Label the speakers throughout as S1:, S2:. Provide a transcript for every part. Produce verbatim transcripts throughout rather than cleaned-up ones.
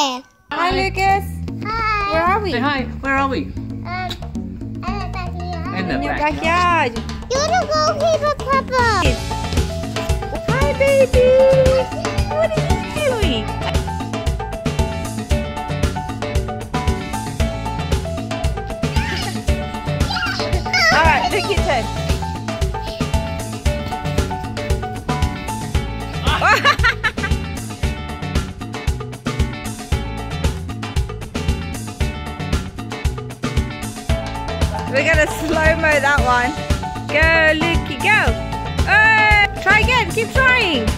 S1: there.
S2: Hi, Lucas.
S1: Hi.
S2: Where are we?
S3: Say hi. Where are we?
S1: Um, I'm back here.
S3: In the
S2: In your
S3: backyard.
S2: backyard.
S1: You wanna go keep a papa?
S2: Hi, baby. What are you doing? All right, look your turn. We're gonna slow-mo that one. Go, Lukey, go! Oh, try again, keep trying.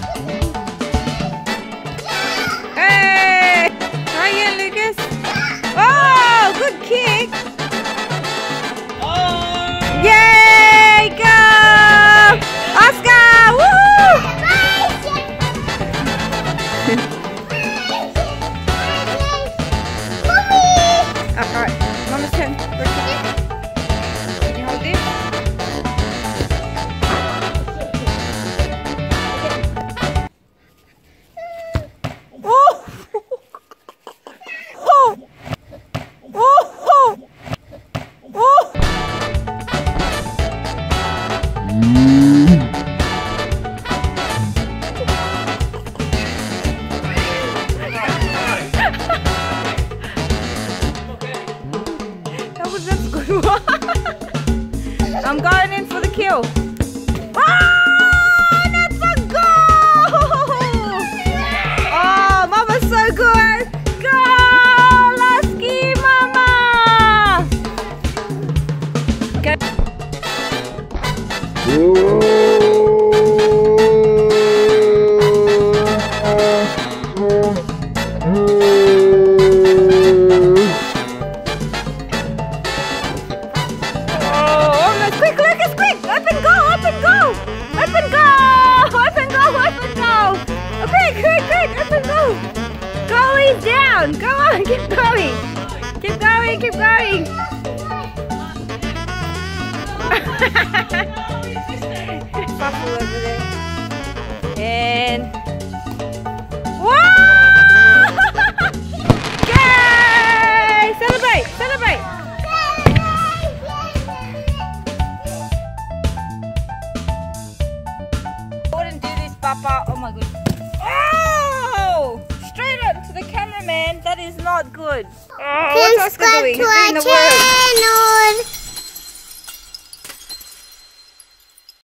S2: Hey! Try again, Lucas. Oh, good kick.
S3: Oh!
S2: Yay, go! Oscar, woo! Alright, Mama's turn. Can you hold this? Oh! Oh! Oh! Oh! That was a good one. I'm going in for the kill. Oh, that's a goal! Oh, Mama's so good. Go, Lasky Mama! Go. Down! Go on, keep going! Keep going, keep going! Bubble over there. And whoa! Yay! Celebrate! Celebrate! I wouldn't do this, Papa. Oh my goodness. Oh! Straight up to the cameraman. That is not good. Oh, what's Oscar doing? He's doing the work.